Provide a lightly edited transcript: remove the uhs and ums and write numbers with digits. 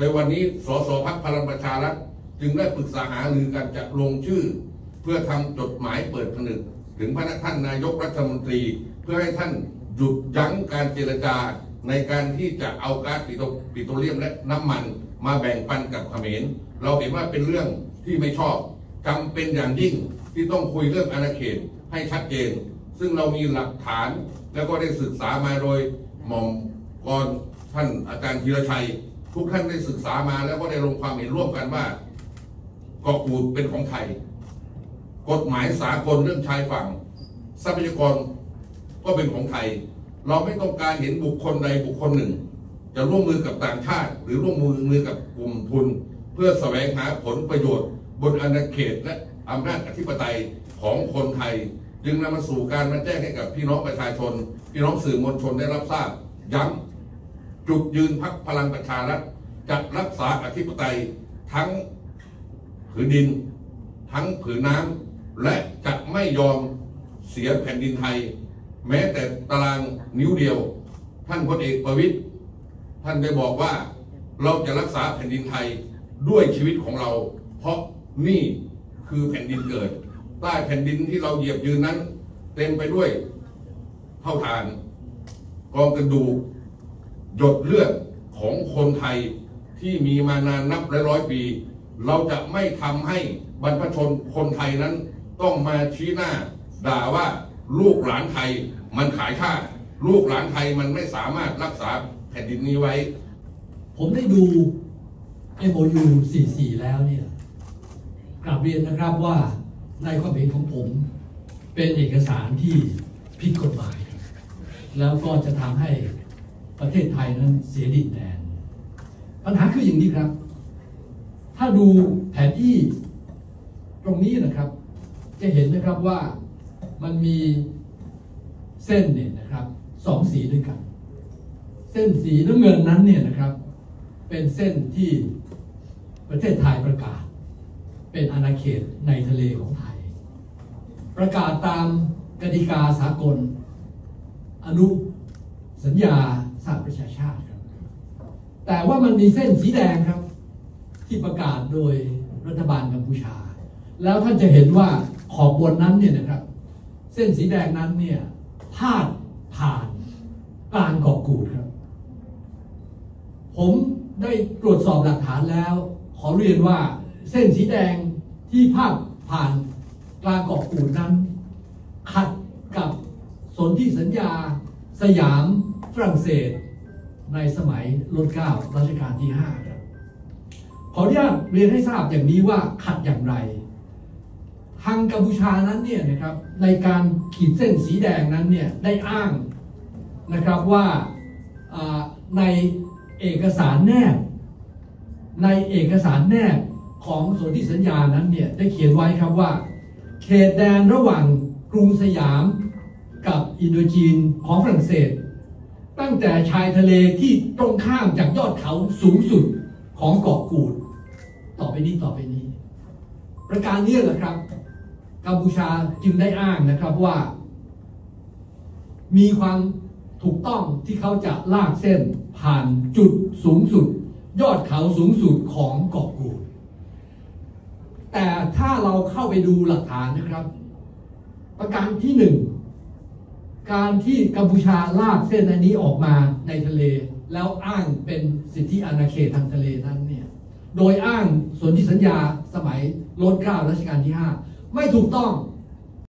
ในวันนี้สสพรรคพลังประชารัฐจึงได้ปรึกษาหารือกันจะลงชื่อเพื่อทำจดหมายเปิดผนึกถึงพระท่านนายกรัฐมนตรีเพื่อให้ท่านหยุดยั้งการเจรจาในการที่จะเอาก๊าซปิโตรเลียมและน้ำมันมาแบ่งปันกับเขมรเราเห็นว่าเป็นเรื่องที่ไม่ชอบจำเป็นอย่างยิ่งที่ต้องคุยเรื่องอาณาเขตให้ชัดเจนซึ่งเรามีหลักฐานแล้วก็ได้ศึกษามาโดยหม่อมกรท่านอาจารย์ธีรชัยทุกท่านได้ศึกษามาแล้วก็ได้ลงความเห็นร่วมกันว่าเกาะกูดเป็นของไทยกฎหมายสากลเรื่องชายฝั่งทรัพยากรก็เป็นของไทยเราไม่ต้องการเห็นบุคคลใดบุคคลหนึ่งจะร่วมมือกับต่างชาติหรือร่วมมือกับกลุ่มทุนเพื่อแสวงหาผลประโยชน์บนอาณาเขตและอำนาจอธิปไตยของคนไทยจึงนำมาสู่การมาแจ้งให้กับพี่น้องประชาชนพี่น้องสื่อมวลชนได้รับทราบย้ำจุดยืนพรรคพลังประชารัฐจะรักษาอธิปไตยทั้งผืนดินทั้งผืนน้ำและจะไม่ยอมเสียแผ่นดินไทยแม้แต่ตารางนิ้วเดียวท่านพลเอกประวิตรท่านได้บอกว่าเราจะรักษาแผ่นดินไทยด้วยชีวิตของเราเพราะนี่คือแผ่นดินเกิดใต้แผ่นดินที่เราเหยียบยืนนั้นเต็มไปด้วยเท่าฐานกองกระดูกหยดเลือดของคนไทยที่มีมานานนับร้อยปีเราจะไม่ทำให้บรรพชนคนไทยนั้นต้องมาชี้หน้าด่าว่าลูกหลานไทยมันขายชาติลูกหลานไทยมันไม่สามารถรักษาแผ่นดินนี้ไว้ผมได้ดู MOU 44 แล้วเนี่ยกราบเรียนนะครับว่าในความเห็นของผมเป็นเอกสารที่ผิดกฎหมายแล้วก็จะทำให้ประเทศไทยนั้นเสียดินแดนปัญหาคืออย่างนี้ครับถ้าดูแผนที่ตรงนี้นะครับจะเห็นนะครับว่ามันมีเส้นเนี่ยนะครับ2 สีด้วยกันเส้นสีน้ำเงินนั้นเนี่ยนะครับเป็นเส้นที่ประเทศไทยประกาศเป็นอาณาเขตในทะเลของไทยประกาศตามกติกาสากลอนุสัญญาสหประชาชาติครับแต่ว่ามันมีเส้นสีแดงครับที่ประกาศโดยรัฐบาลกัมพูชาแล้วท่านจะเห็นว่าขอบบนนั้นเนี่ยนะครับเส้นสีแดงนั้นเนี่ยพาดผ่านกลางเกาะกูดครับผมได้ตรวจสอบหลักฐานแล้วขอเรียนว่าเส้นสีแดงที่พาดผ่านกลางเกาะกูดนั้นขัดกับสนธิสัญญาสยามฝรั่งเศสในสมัยรัชกาลรัชกาลที่5ครับขออนุญาตเรียนให้ทราบอย่างนี้ว่าขัดอย่างไรทางกัมพูชานั้นเนี่ยนะครับในการขีดเส้นสีแดงนั้นเนี่ยได้อ้างนะครับว่าในเอกสารแนบของสนธิสัญญานั้นเนี่ยได้เขียนไว้ครับว่าเขตแดนระหว่างกรุงสยามกับอินโดจีนของฝรั่งเศสตั้งแต่ชายทะเลที่ตรงข้ามจากยอดเขาสูงสุดของเกาะกูดต่อไปนี้ประการนี้แหละครับกัมพูชาจึงได้อ้างนะครับว่ามีความถูกต้องที่เขาจะลากเส้นผ่านจุดสูงสุดยอดเขาสูงสุดของเกาะกูดแต่ถ้าเราเข้าไปดูหลักฐานนะครับประการที่การที่กัมพูชาลากเส้นอันนี้ออกมาในทะเลแล้วอ้างเป็นสิทธิอาณาเขตทางทะเลนั้นเนี่ยโดยอ้างสนธิสัญญาสมัยรัชกาลที่5ไม่ถูกต้อง